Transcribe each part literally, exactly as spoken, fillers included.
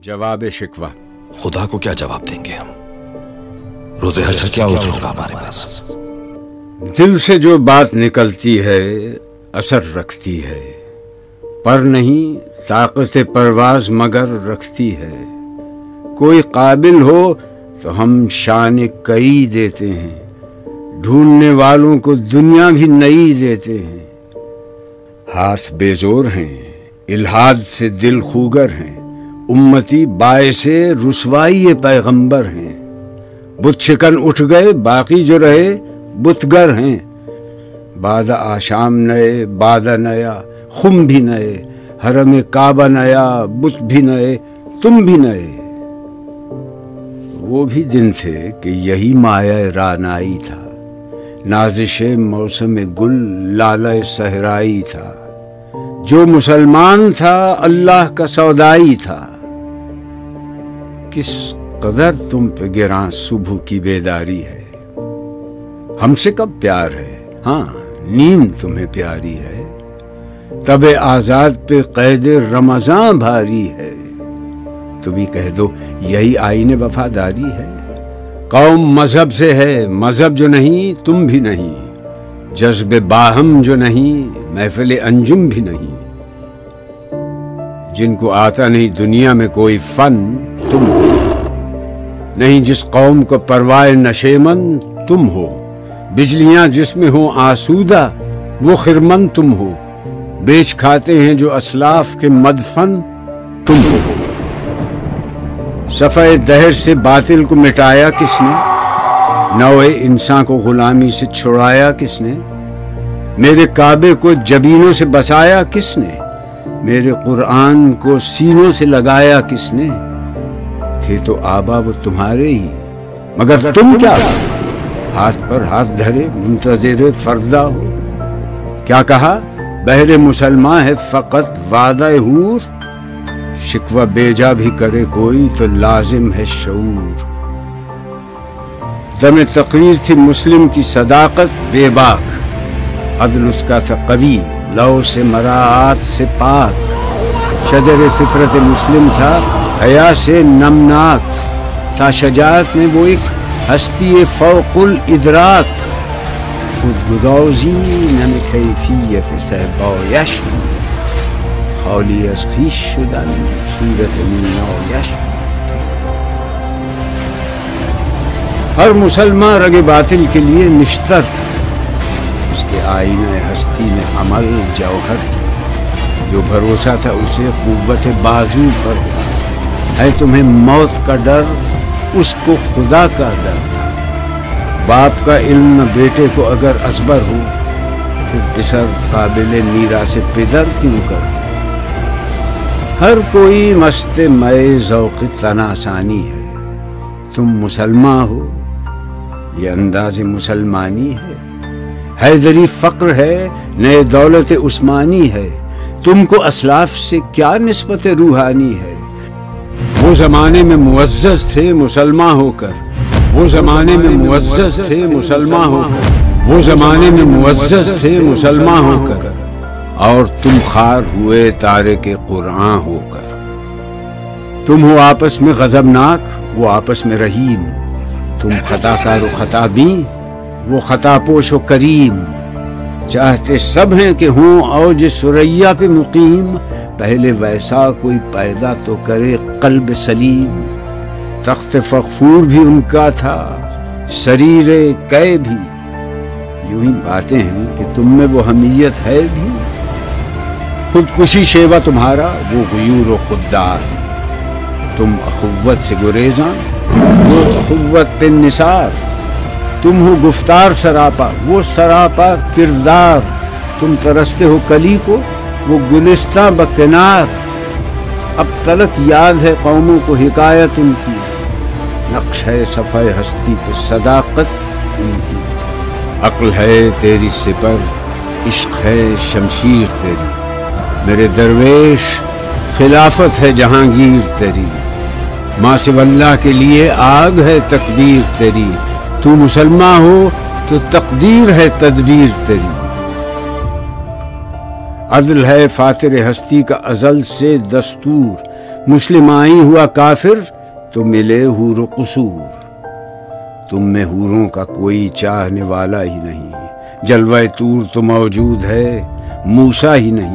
جواب شکوہ۔ خدا کو کیا جواب دیں گے ہم؟ روز حشر کیا عذر ہوگا ہمارے پاس؟ دل سے جو بات نکلتی ہے اثر رکھتی ہے، پر نہیں طاقت پرواز مگر رکھتی ہے۔ کوئی قابل ہو تو ہم شان کئی دیتے ہیں، ڈھونڈنے والوں کو دنیا بھی نئی دیتے ہیں۔ ہاتھ بے زور ہیں، الحاد سے دل خوگر ہیں، امتی باعث رسوائی پیغمبر ہیں۔ بت شکن اٹھ گئے، باقی جو رہے بتگر ہیں۔ بعد آشام نئے، بعد نیا خم بھی نئے، حرم کعبہ نیا، بت بھی نئے، تم بھی نئے۔ وہ بھی دن تھے کہ یہی مایہ رانائی تھا، نازش موسم گل لالہ صحرائی تھا۔ جو مسلمان تھا اللہ کا سودائی تھا۔ کس قدر تم پہ گراں صبح کی بیداری ہے، ہم سے کب پیار ہے، ہاں نیند تمہیں پیاری ہے۔ تب آزاد پہ قید رمضان بھاری ہے، تو بھی کہہ دو یہی آئین وفاداری ہے۔ قوم مذہب سے ہے، مذہب جو نہیں تم بھی نہیں، جذب باہم جو نہیں محفل انجم بھی نہیں۔ جن کو آتا نہیں دنیا میں کوئی فن تم ہو، نہیں جس قوم کو پروائے نشیمن تم ہو۔ بجلیاں جس میں ہوں آسودہ وہ خرمن تم ہو، بیچ کھاتے ہیں جو اسلاف کے مدفن تم ہو۔ صفحہ دہر سے باطل کو مٹایا کس نے، نوع انسان کو غلامی سے چھڑایا کس نے؟ میرے کعبے کو جبینوں سے بسایا کس نے؟ میرے قرآن کو سینوں سے لگایا کس نے؟ تھے تو آبا وہ تمہارے ہی، مگر تم کیا ہاتھ پر ہاتھ دھرے منتظر فردا ہو۔ کیا کہا بہر مسلمان ہے فقط وعدہ حور، شکوہ بیجا بھی کرے کوئی تو لازم ہے شعور۔ دم تقریر تھی مسلم کی صداقت بے باک، عدل اس کا تھا قوی لو سے مراعات سے پاک۔ شجر فطرت مسلم تھا حیا سے نمناک، تھا شجاعت میں وہ ایک ہستی فوق الادراک۔ خودگدازی نم کیفیت صحبایش خالی از خویش شدن صورت مینایش۔ ہر مسلمان رگ باطل کے لیے نشتر تھا، اس کے آئینہ ہستی میں عمل جوہر تھا۔ جو بھروسہ تھا اسے قوت بازو پر تھا، ہے تمہیں موت کا ڈر اس کو خدا کا ڈر تھا۔ باپ کا علم بیٹے کو اگر ازبر ہو، پھر پسر قابل میراث پدر کیوں کر؟ ہر کوئی مست مئے ذوق تناسانی ہے، تم مسلمان ہو یہ انداز مسلمانی ہے۔ حیدری فقر ہے نئے دولت عثمانی ہے، تم کو اسلاف سے کیا نسبت روحانی ہے؟ وہ زمانے میں معزز تھے مسلمان ہو کر، وہ زمانے میں معزز تھے مسلمان ہو کر، وہ زمانے میں معزز تھے مسلمان ہو کر، اور تم خار ہوئے تارک قرآن ہو کر۔ تم ہو آپس میں غضبناک، وہ آپس میں رحیم، تم خطا کار و خطا بین، وہ خطا پوش و کریم۔ چاہتے سب ہیں کہ ہوں اوج ثریا پہ مقیم، پہلے ویسا کوئی پیدا تو کرے قلب سلیم۔ تخت فغفور بھی ان کا تھا، سریر کئے بھی، یوں ہی باتیں ہیں کہ تم میں وہ حمیت ہے بھی۔ خودکشی شیوا تمہارا وہ غیور و خوددار، تم اخوت سے گریزاں وہ اخوت پہ نثار۔ تم ہو گفتار سراپا وہ سراپا کردار، تم ترستے ہو کلی کو وہ گلستہ بکنار۔ اب تلک یاد ہے قوموں کو حکایت ان کی، نقش ہے صفحہ ہستی پہ صداقت ان کی۔ عقل ہے تیری سپر، عشق ہے شمشیر تیری، میرے درویش خلافت ہے جہانگیر تیری۔ ماں سے اللہ کے لیے آگ ہے تقدیر تیری، تو مسلمان ہو تو تقدیر ہے تدبیر تیری۔ عدل ہے فاتر ہستی کا ازل سے دستور، مسلم آئی ہوا کافر تو ملے حور و قصور، تم میں حوروں کا کوئی چاہنے والا ہی نہیں، جلوہ طور تو موجود ہے موسیٰ ہی نہیں۔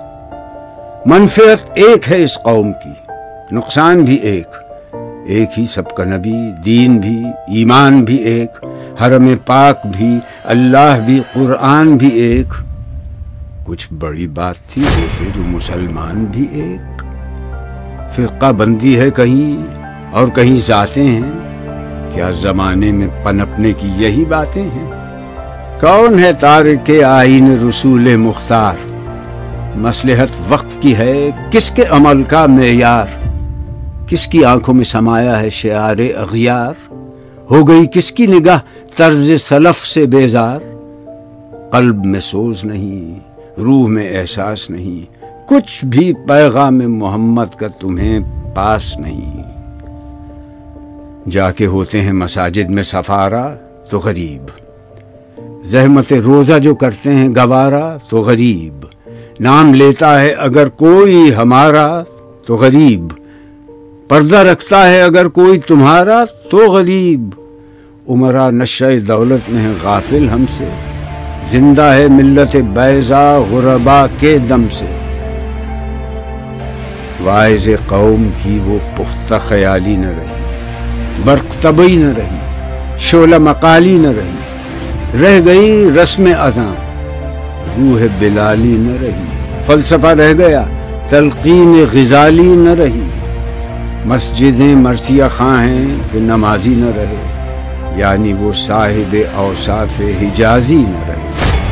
منفعت ایک ہے اس قوم کی، نقصان بھی ایک، ایک ہی سب کا نبی، دین بھی، ایمان بھی ایک، حرم پاک بھی، اللہ بھی، قرآن بھی ایک۔ کچھ بڑی بات تھی ہوتے جو مسلمان بھی ایک۔ فرقہ بندی ہے کہیں اور کہیں ذاتیں ہیں، کیا زمانے میں پنپنے کی یہی باتیں ہیں؟ کون ہے تارک آئین رسول مختار؟ مصلحت وقت کی ہے کس کے عمل کا معیار؟ کس کی آنکھوں میں سمایا ہے شعار اغیار؟ ہو گئی کس کی نگاہ طرز سلف سے بیزار؟ قلب میں سوز نہیں، روح میں احساس نہیں، کچھ بھی پیغام محمد کا تمہیں پاس نہیں۔ جا کے ہوتے ہیں مساجد میں سفارا تو غریب، زحمت روزہ جو کرتے ہیں گوارا تو غریب، نام لیتا ہے اگر کوئی ہمارا تو غریب، پردہ رکھتا ہے اگر کوئی تمہارا تو غریب۔ عمرہ نشہ دولت میں ہے غافل ہم سے، زندہ ہے ملت بیضا غربا کے دم سے۔ واعظ قوم کی وہ پختہ خیالی نہ رہی، برق طبعی نہ رہی، شعلہ مقالی نہ رہی، رہ گئی رسم اذاں، روح بلالی نہ رہی، فلسفہ رہ گیا، تلقین غزالی نہ رہی۔ مسجدیں مرثیہ خواں ہیں کہ نمازی نہ رہے، یعنی وہ صاحب اوصاف حجازی نہ رہے۔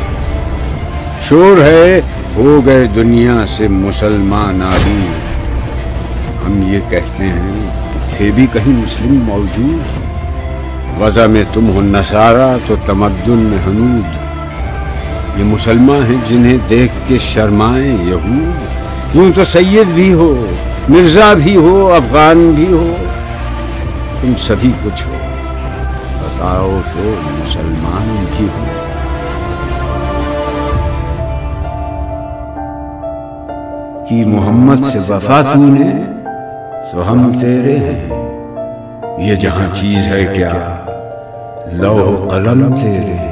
شور ہے ہو گئے دنیا سے مسلمان آدمی، ہم یہ کہتے ہیں کہ تھے بھی کہیں مسلم موجود، وضع میں تم ہو نصارہ تو تمدن میں حنود، یہ مسلمان ہیں جنہیں دیکھ کے شرمائیں یہود۔ یوں تو سید بھی ہو، مرزا بھی ہو، افغان بھی ہو، تم سبھی کچھ ہو، بتاؤ تو مسلمان بھی ہو۔ کہ محمد سے وفا تو نے تو ہم تیرے ہیں، یہ جہاں چیز ہے کیا لوح قلم تیرے ہیں۔